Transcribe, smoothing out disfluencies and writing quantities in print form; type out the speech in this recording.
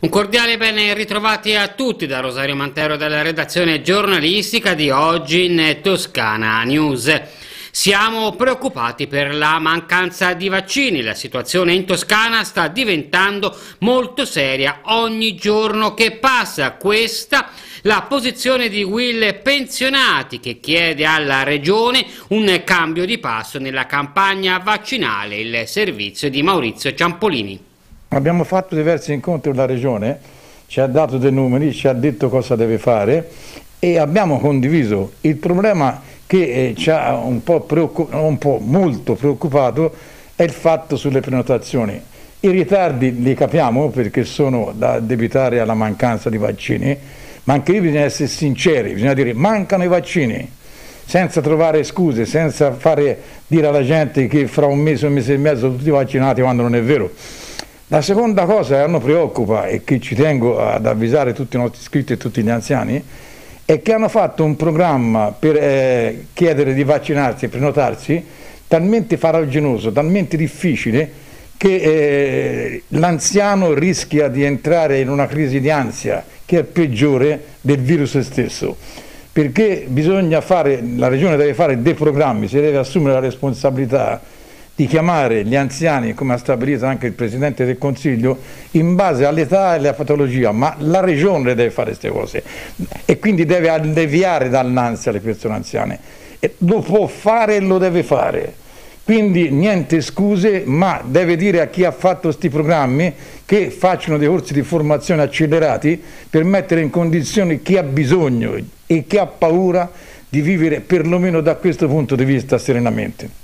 Un cordiale ben ritrovati a tutti da Rosario Mantero della redazione giornalistica di Oggi in Toscana News. Siamo preoccupati per la mancanza di vaccini, la situazione in Toscana sta diventando molto seria ogni giorno che passa. Questa la posizione di Will Pensionati, che chiede alla Regione un cambio di passo nella campagna vaccinale, il servizio di Maurizio Ciampolini. Abbiamo fatto diversi incontri con la Regione, ci ha dato dei numeri, ci ha detto cosa deve fare e abbiamo condiviso. Il problema che ci ha molto preoccupato è il fatto sulle prenotazioni. I ritardi li capiamo perché sono da addebitare alla mancanza di vaccini, ma anche lì bisogna essere sinceri, bisogna dire mancano i vaccini, senza trovare scuse, senza dire alla gente che fra un mese e mezzo tutti vaccinati quando non è vero. La seconda cosa che a noi preoccupa e che ci tengo ad avvisare tutti i nostri iscritti e tutti gli anziani è che hanno fatto un programma per chiedere di vaccinarsi e prenotarsi talmente farraginoso, talmente difficile che l'anziano rischia di entrare in una crisi di ansia che è peggiore del virus stesso, perché la Regione deve fare dei programmi, si deve assumere la responsabilità di chiamare gli anziani, come ha stabilito anche il Presidente del Consiglio, in base all'età e alla patologia, ma la Regione deve fare queste cose e quindi deve alleviare dall'ansia le persone anziane. E lo può fare e lo deve fare. Quindi niente scuse, ma deve dire a chi ha fatto questi programmi che facciano dei corsi di formazione accelerati per mettere in condizione chi ha bisogno e chi ha paura di vivere perlomeno da questo punto di vista serenamente.